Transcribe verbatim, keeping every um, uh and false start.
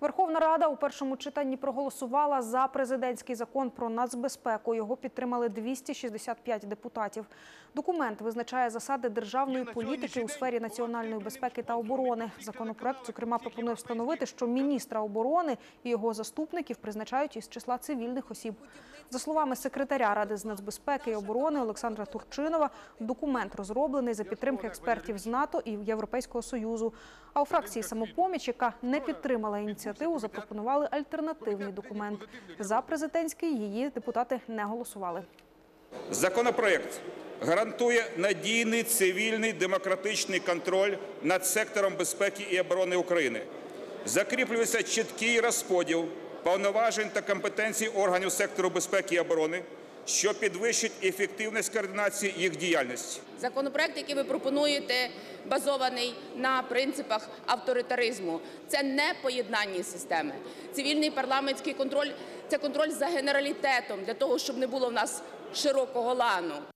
Верховна Рада у першому читанні проголосувала за президентський закон про нацбезпеку. Його підтримали двісті шістдесят п'ять депутатів. Документ визначає засади державної політики у сфері національної безпеки та оборони. Законопроект, зокрема, пропонує встановити, що міністра оборони і його заступників призначають із числа цивільних осіб. За словами секретаря Ради з нацбезпеки і оборони Олександра Турчинова, документ розроблений за підтримки експертів з НАТО і Європейського Союзу. А у фракції «Самопоміч», яка не підтримала ініціативу, запропонували альтернативний документ. За президентський її депутати не голосували. Законопроект гарантує надійний цивільний демократичний контроль над сектором безпеки і оборони України. Закріплюється чіткий розподіл повноважень та компетенцій органів сектору безпеки і оборони, що підвищить ефективність координації їх діяльності. Законопроект, який ви пропонуєте, базований на принципах авторитаризму. Це не поєднання системи. Цивільний парламентський контроль – це контроль за генералітетом, для того, щоб не було в нас широкого лану.